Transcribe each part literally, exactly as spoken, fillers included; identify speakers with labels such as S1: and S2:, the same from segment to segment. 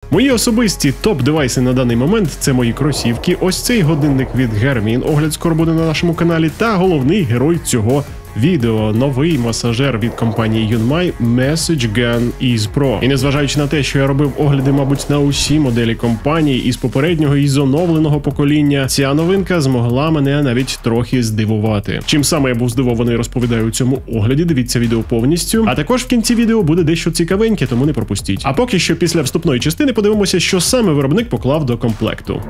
S1: Мої особисті топ-девайси на даний момент – це мої кросівки, ось цей годинник від Garmin, огляд скоро буде на нашому каналі, та головний герой цього відео – новий масажер від компанії Yunmai MessageGun Ease Pro. І незважаючи на те, що я робив огляди, мабуть, на усі моделі компанії із попереднього і з оновленого покоління, ця новинка змогла мене навіть трохи здивувати. Чим саме я був здивований, розповідаю у цьому огляді, дивіться відео повністю. А також в кінці відео буде дещо цікавеньке, тому не пропустіть. А поки що після вступної частини подивимося, що саме виробник поклав до комплекту.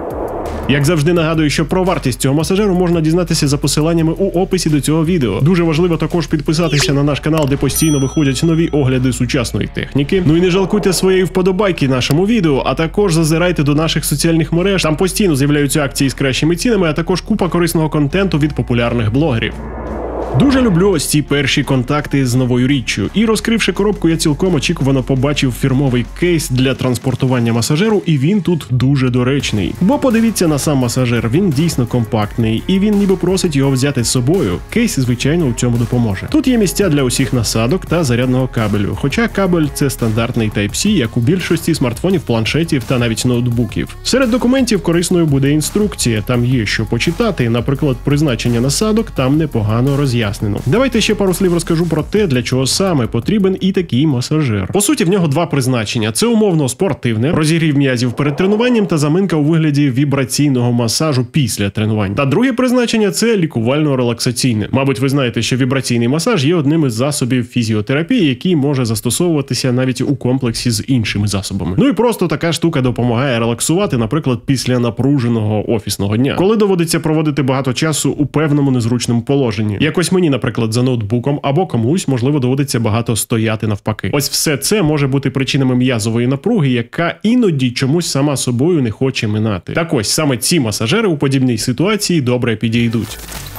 S1: Як завжди нагадую, що про вартість цього масажеру можна дізнатися за посиланнями у описі до цього відео. Дуже важливо також підписатися на наш канал, де постійно виходять нові огляди сучасної техніки. Ну і не жалкуйте своєї вподобайки нашому відео, а також зазирайте до наших соціальних мереж. Там постійно з'являються акції з кращими цінами, а також купа корисного контенту від популярних блогерів. Дуже люблю ось ці перші контакти з новою річчю. І розкривши коробку, я цілком очікувано побачив фірмовий кейс для транспортування масажеру, і він тут дуже доречний. Бо подивіться на сам масажер, він дійсно компактний, і він ніби просить його взяти з собою. Кейс, звичайно, у цьому допоможе. Тут є місця для усіх насадок та зарядного кабелю, хоча кабель – це стандартний Type-C, як у більшості смартфонів, планшетів та навіть ноутбуків. Серед документів корисною буде інструкція, там є що почитати, наприклад, призначення насадок там непогано роз'яснено. Давайте ще пару слів розкажу про те, для чого саме потрібен і такий масажер. По суті, в нього два призначення. Це умовно спортивне, розігрів м'язів перед тренуванням та заминка у вигляді вібраційного масажу після тренувань. Та друге призначення – це лікувально-релаксаційне. Мабуть, ви знаєте, що вібраційний масаж є одним із засобів фізіотерапії, який може застосовуватися навіть у комплексі з іншими засобами. Ну і просто така штука допомагає релаксувати, наприклад, після напруженого офісного дня, коли доводиться проводити багато часу у певному незручному положенні. Якось мені, наприклад, за ноутбуком, або комусь, можливо, доводиться багато стояти навпаки. Ось все це може бути причинами м'язової напруги, яка іноді чомусь сама собою не хоче минати. Так ось, саме ці масажери у подібній ситуації добре підійдуть.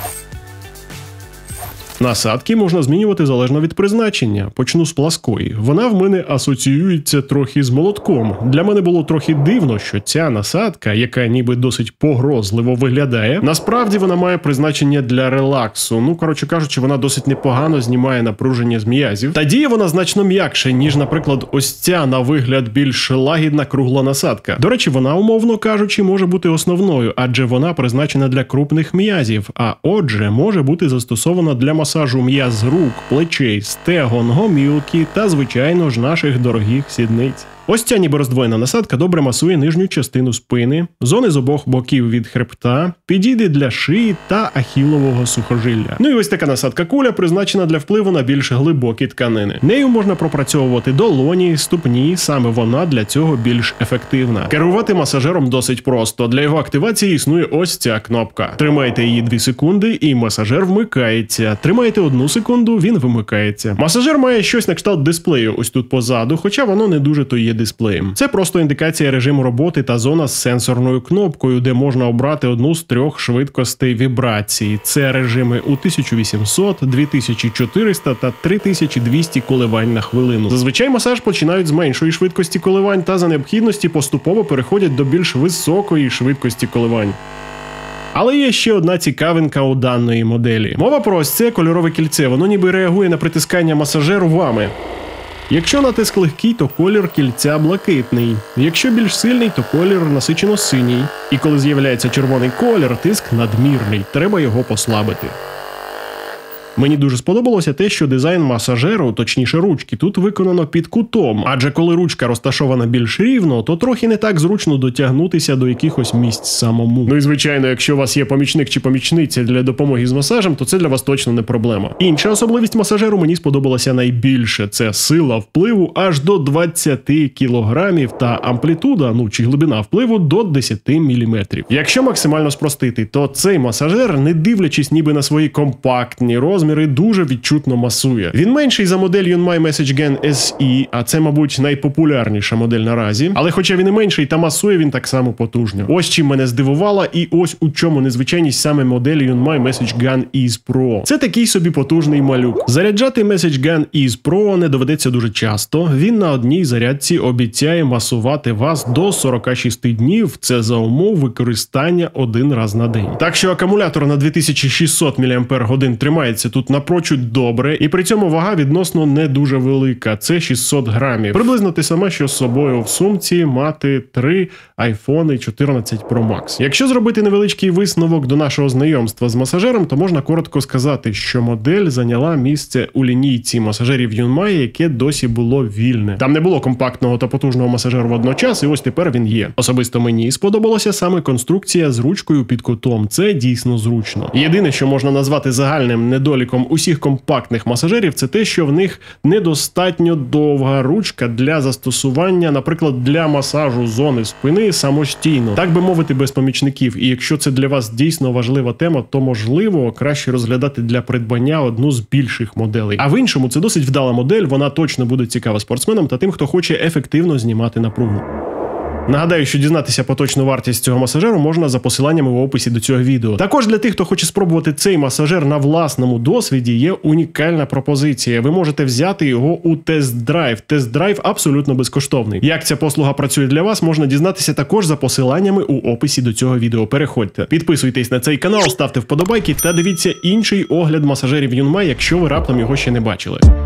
S1: Насадки можна змінювати залежно від призначення. Почну з пласкої. Вона в мене асоціюється трохи з молотком. Для мене було трохи дивно, що ця насадка, яка ніби досить погрозливо виглядає, насправді вона має призначення для релаксу. Ну, коротше кажучи, вона досить непогано знімає напруження з м'язів. Та діє вона значно м'якше, ніж, наприклад, ось ця, на вигляд, більш лагідна кругла насадка. До речі, вона, умовно кажучи, може бути основною, адже вона призначена для крупних м'язів, а отже, може бути застосована для масажу масажу м'яз рук, плечей, стегон, гомілки та, звичайно ж, наших дорогих сідниць. Ось ця ніби роздвоєна насадка добре масує нижню частину спини, зони з обох боків від хребта, підійде для шиї та ахілового сухожилля. Ну і ось така насадка куля призначена для впливу на більш глибокі тканини. Нею можна пропрацьовувати долоні, ступні, саме вона для цього більш ефективна. Керувати масажером досить просто. Для його активації існує ось ця кнопка. Тримайте її дві секунди і масажер вмикається. Тримайте одну секунду, він вимикається. Масажер має щось на кшталт дисплею ось тут позаду, хоча воно не дуже то є дисплеєм. Це просто індикація режиму роботи та зона з сенсорною кнопкою, де можна обрати одну з трьох швидкостей вібрації. Це режими у тисячу вісімсот, дві тисячі чотириста та три тисячі двісті коливань на хвилину. Зазвичай масаж починають з меншої швидкості коливань та за необхідності поступово переходять до більш високої швидкості коливань. Але є ще одна цікавинка у даної моделі. Мова про ось це кольорове кільце, воно ніби реагує на притискання масажеру вами. Якщо натиск легкий, то колір кільця блакитний. Якщо більш сильний, то колір насичено синій. І коли з'являється червоний колір, тиск надмірний, треба його послабити. Мені дуже сподобалося те, що дизайн масажеру, точніше ручки, тут виконано під кутом, адже коли ручка розташована більш рівно, то трохи не так зручно дотягнутися до якихось місць самому. Ну і звичайно, якщо у вас є помічник чи помічниця для допомоги з масажем, то це для вас точно не проблема. Інша особливість масажеру мені сподобалася найбільше – це сила впливу аж до двадцяти кілограмів та амплітуда, ну чи глибина впливу, до десяти міліметрів. Якщо максимально спростити, то цей масажер, не дивлячись ніби на свої компактні розміри, дуже відчутно масує. Він менший за модель Yunmai MessageGun ес і, а це, мабуть, найпопулярніша модель наразі. Але хоча він і менший, та масує він так само потужно. Ось чим мене здивувала і ось у чому незвичайність саме моделі Yunmai MessageGun Ease Pro. Це такий собі потужний малюк. Заряджати MessageGun Ease Pro не доведеться дуже часто. Він на одній зарядці обіцяє масувати вас до сорока шести днів. Це за умов використання один раз на день. Так що акумулятор на дві тисячі шістсот міліампер годин тримається тут напрочуд добре, і при цьому вага відносно не дуже велика, це шістсот грамів. Приблизно те саме, що з собою в сумці мати три айфони чотирнадцять Pro Max. Якщо зробити невеличкий висновок до нашого знайомства з масажером, то можна коротко сказати, що модель зайняла місце у лінійці масажерів Yunmai, яке досі було вільне. Там не було компактного та потужного масажеру водночас, і ось тепер він є. Особисто мені сподобалася саме конструкція з ручкою під кутом. Це дійсно зручно. Єдине, що можна назвати загальним недоліком усіх компактних масажерів, це те, що в них недостатньо довга ручка для застосування, наприклад, для масажу зони спини самостійно, так би мовити, без помічників. І якщо це для вас дійсно важлива тема, то можливо краще розглядати для придбання одну з більших моделей. А в іншому це досить вдала модель, вона точно буде цікава спортсменам та тим, хто хоче ефективно знімати напругу. Нагадаю, що дізнатися поточну вартість цього масажеру можна за посиланнями в описі до цього відео. Також для тих, хто хоче спробувати цей масажер на власному досвіді, є унікальна пропозиція. Ви можете взяти його у тест-драйв. Тест-драйв абсолютно безкоштовний. Як ця послуга працює для вас, можна дізнатися також за посиланнями у описі до цього відео. Переходьте. Підписуйтесь на цей канал, ставте вподобайки та дивіться інший огляд масажерів Yunmai, якщо ви раптом його ще не бачили.